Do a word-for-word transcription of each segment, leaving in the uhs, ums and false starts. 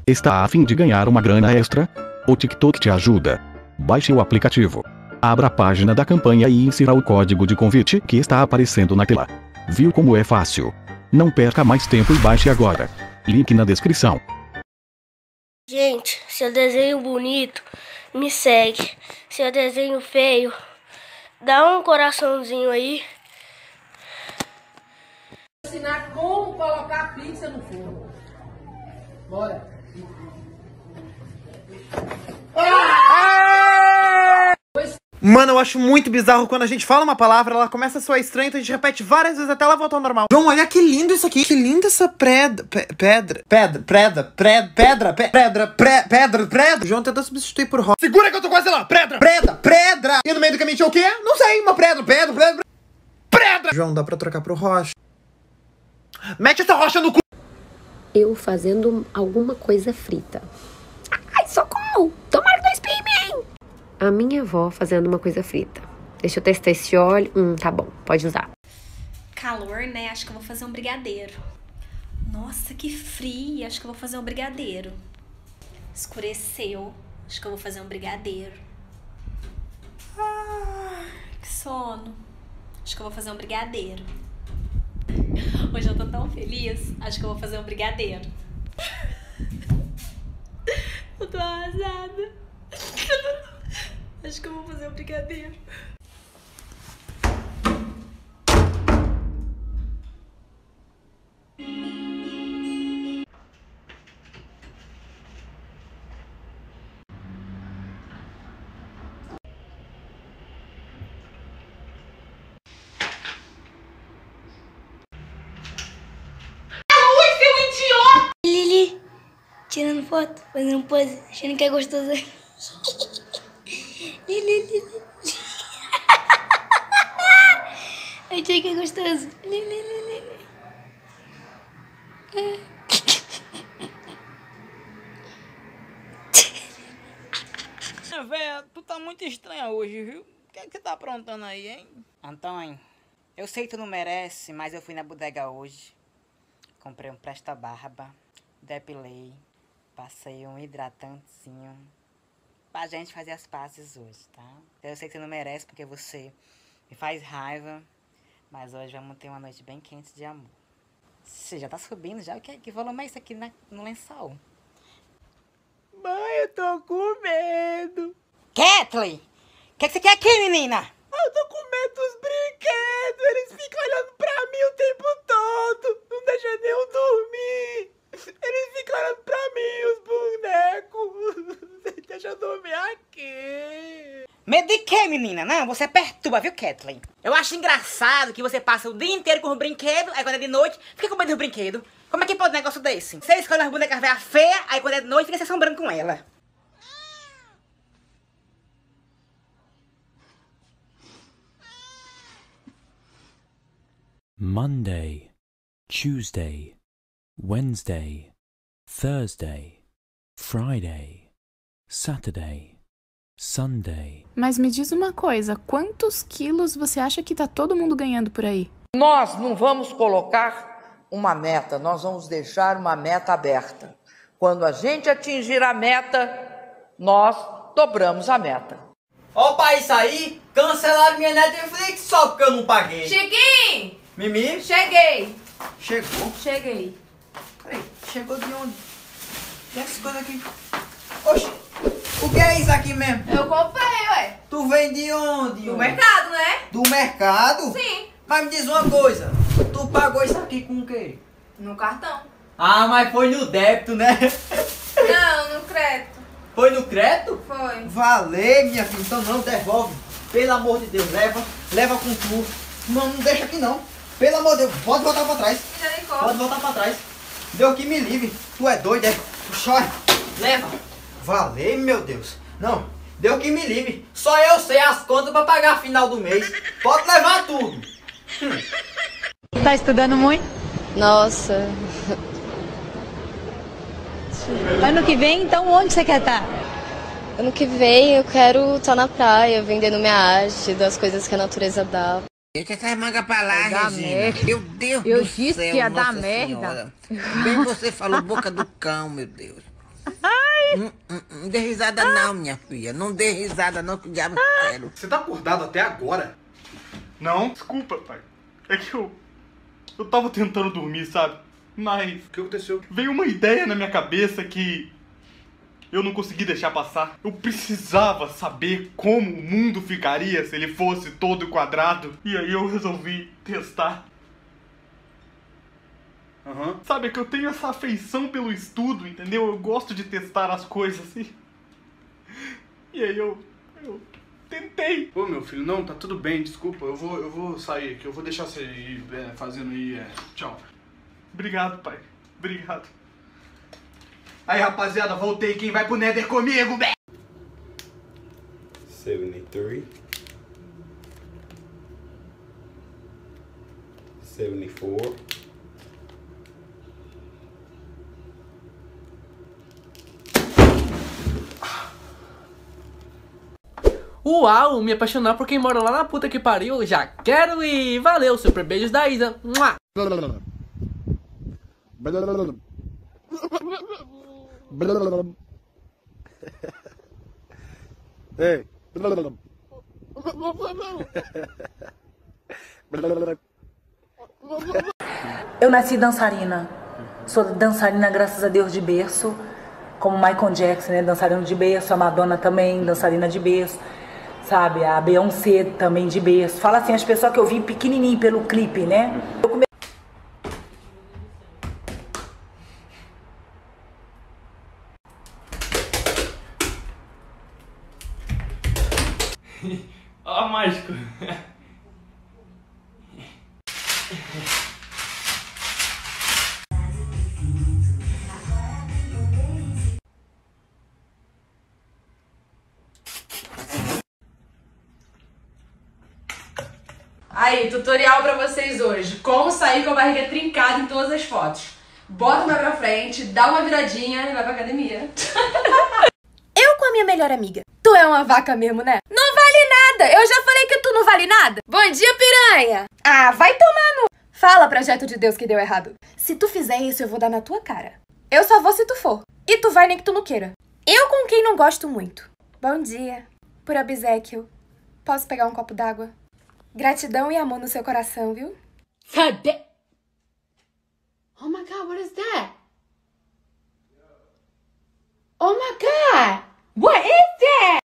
Está a fim de ganhar uma grana extra? O TikTok te ajuda. Baixe o aplicativo. Abra a página da campanha e insira o código de convite que está aparecendo na tela. Viu como é fácil? Não perca mais tempo e baixe agora. Link na descrição. Gente, se eu desenho bonito, me segue. Se eu desenho feio, dá um coraçãozinho aí. Vou ensinar como colocar a pizza no forno. Bora. Mano, eu acho muito bizarro quando a gente fala uma palavra, ela começa a soar estranha, então a gente repete várias vezes até ela voltar ao normal. João, olha que lindo isso aqui. Que linda essa pedra. Pe pedra. Pedra. Pedra. Pedra. Pedra. Pedra. Pedra. Pedra. João tentou substituir por rocha. Segura que eu tô quase lá. Pedra. Pedra. Pedra. E no meio do caminho tinha o quê? Não sei. Uma pedra. Pedra. Pedra. Pedra. João, dá pra trocar pro rocha. Mete essa rocha no cu. Eu fazendo alguma coisa frita. Ai, socorro! Tomara que não espirre em mim! A minha avó fazendo uma coisa frita. Deixa eu testar esse óleo. Hum, tá bom, pode usar. Calor, né? Acho que eu vou fazer um brigadeiro. Nossa, que frio. Acho que eu vou fazer um brigadeiro. Escureceu. Acho que eu vou fazer um brigadeiro. Ah, que sono. Acho que eu vou fazer um brigadeiro. Hoje eu tô tão feliz. Acho que eu vou fazer um brigadeiro. Eu tô arrasada. Acho que eu vou fazer um brigadeiro. Lili, tirando foto, fazendo pose, achando que é gostoso. Lili, Lili. Achei que é gostoso. Lili, Lili. Véia, tu tá muito estranha hoje, viu? O que é que tá aprontando aí, hein? Antônio, eu sei que tu não merece, mas eu fui na bodega hoje. Comprei um presta-barba, depilei, passei um hidratantezinho pra gente fazer as pazes hoje, tá? Eu sei que você não merece porque você me faz raiva, mas hoje vamos ter uma noite bem quente de amor. Você já tá subindo já? Que, que volume é isso aqui na, no lençol? Mãe, eu tô com medo. Kathleen! O que, que você quer aqui, menina? Eu tô com medo dos brinquedos. Eles ficam olhando pra mim o tempo todo. Não deixa nem eu dormir. Eles ficam olhando pra mim, os bonecos. Deixa eu dormir aqui. Medo de quê, menina? Não, você perturba, viu, Kathleen? Eu acho engraçado que você passa o dia inteiro com o brinquedo, aí quando é de noite, fica com medo do brinquedo. Como é que pode um negócio desse? Você escolhe as bonecas velhas feias, aí quando é de noite, fica se assombrando com ela. Monday, Tuesday, Wednesday, Thursday, Friday, Saturday, Sunday. Mas me diz uma coisa, quantos quilos você acha que tá todo mundo ganhando por aí? Nós não vamos colocar uma meta, nós vamos deixar uma meta aberta. Quando a gente atingir a meta, nós dobramos a meta. Opa, isso aí, cancelaram minha Netflix só porque eu não paguei. Chiquinho! Mimi? Cheguei! Chegou? Cheguei. Peraí, chegou de onde? E essa coisa aqui? Oxi, o que é isso aqui mesmo? Eu comprei, ué. Tu vem de onde? Do ué? mercado, né? Do mercado? Sim. Mas me diz uma coisa, tu pagou isso aqui com o quê? No cartão. Ah, mas foi no débito, né? Não, no crédito. Foi no crédito? Foi. Valeu, minha filha, então não, devolve. Pelo amor de Deus, leva, leva com tu. Não, não deixa aqui não. Pelo amor de Deus, pode voltar pra trás. Pode voltar pra trás. Deus que me livre. Tu é doido, é? Chora. Leva. Valeu, meu Deus. Não, Deus que me livre. Só eu sei as contas pra pagar a final do mês. Pode levar tudo. Hum. Tá estudando muito? Nossa. Ano que vem, então, onde você quer estar? Ano que vem eu quero estar na praia, vendendo minha arte, das coisas que a natureza dá. Deixa essas mangas pra lá, Vai dar Regina. merda. Meu Deus Eu do disse céu, que ia Nossa dar merda. Senhora. Bem você falou boca do cão, meu Deus. Hum, hum, não dê risada não, minha filha. Não dê risada não, que o diabo quero. Você tá acordado até agora? Não? Desculpa, pai. É que eu... Eu tava tentando dormir, sabe? Mas... O que aconteceu? Veio uma ideia na minha cabeça que... eu não consegui deixar passar. Eu precisava saber como o mundo ficaria se ele fosse todo quadrado. E aí eu resolvi testar. Uhum. Sabe que eu tenho essa afeição pelo estudo, entendeu? Eu gosto de testar as coisas e... E aí eu... eu tentei. Ô meu filho, não, tá tudo bem, desculpa. Eu vou, eu vou sair aqui, eu vou deixar você ir é, fazendo aí, é, tchau. Obrigado, pai. Obrigado. Aí, rapaziada, voltei. Quem vai pro Nether comigo, bé? setenta e três. setenta e quatro. Uau, me apaixonar por quem mora lá na puta que pariu. Já quero ir. Valeu, super beijos da Isa. Mua. Ei. Eu nasci dançarina. Sou dançarina, graças a Deus, de berço. Como Michael Jackson, né? Dançarina de berço. A Madonna também, dançarina de berço. Sabe? A Beyoncé também de berço. Fala assim, as pessoas que eu vi pequenininho pelo clipe, né? Eu come... Ó, mágico. Aí, tutorial pra vocês hoje. Como sair com a barriga trincada em todas as fotos. Bota o pé pra frente, dá uma viradinha e vai pra academia. Eu com a minha melhor amiga. Tu é uma vaca mesmo, né? Não vale nada! Eu já falei que tu não vale nada! Bom dia, piranha! Ah, vai tomar no... Fala, projeto de Deus, que deu errado. Se tu fizer isso, eu vou dar na tua cara. Eu só vou se tu for. E tu vai nem que tu não queira. Eu com quem não gosto muito. Bom dia. Por obséquio. Posso pegar um copo d'água? Gratidão e amor no seu coração, viu? Cadê? Oh my God, what is that? Oh my God! What is that?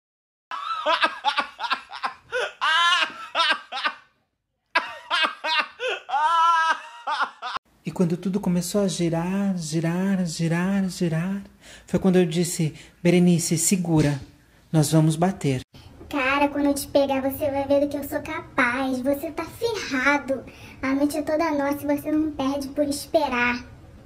E quando tudo começou a girar, girar, girar, girar, foi quando eu disse, Berenice, segura, nós vamos bater. Cara, quando eu te pegar, você vai ver do que eu sou capaz. Você tá ferrado. A noite é toda nossa e você não perde por esperar.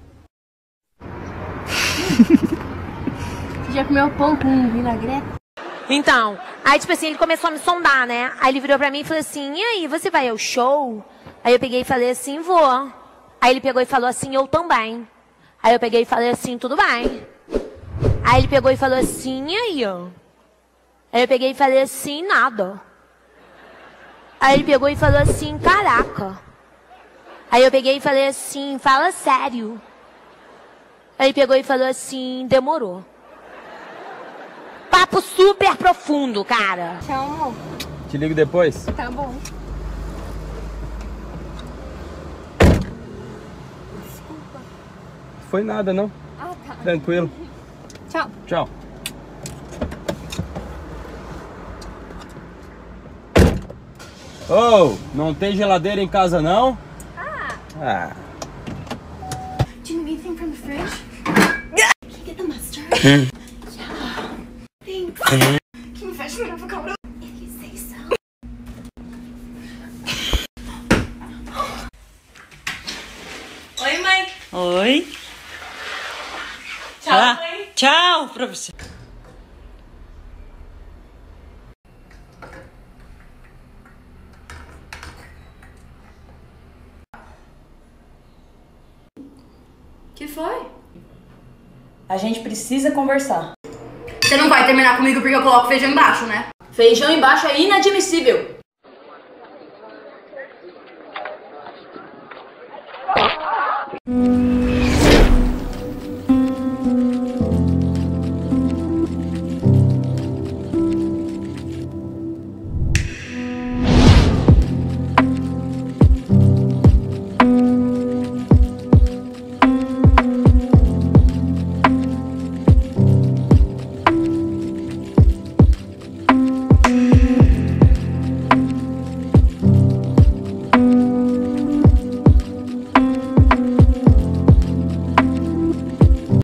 Você já comeu pão com vinagrete? Então, aí tipo assim, ele começou a me sondar, né? Aí ele virou pra mim e falou assim, e aí, você vai ao show? Aí eu peguei e falei assim, vou. Aí ele pegou e falou assim, eu também. Aí eu peguei e falei assim, tudo bem. Aí ele pegou e falou assim, e aí, ó? Aí eu peguei e falei assim, nada. Aí ele pegou e falou assim, caraca. Aí eu peguei e falei assim, fala sério. Aí ele pegou e falou assim, demorou. Papo super profundo, cara. Tchau, amor. Te ligo depois? Tá bom. Desculpa. Foi nada, não. Ah, tá. Tranquilo. Tchau. Tchau. Ô, oh, não tem geladeira em casa, não? Ah. Ah. Do you need anything from the fridge? Can you get the mustard? Yeah. Thanks. Can you fetch me an avocado? If you say so. Oi, mãe. Oi. Tchau, ah, mãe. Tchau pra você. Que foi? A gente precisa conversar. Você não vai terminar comigo porque eu coloco feijão embaixo, né? Feijão embaixo é inadmissível. Hum.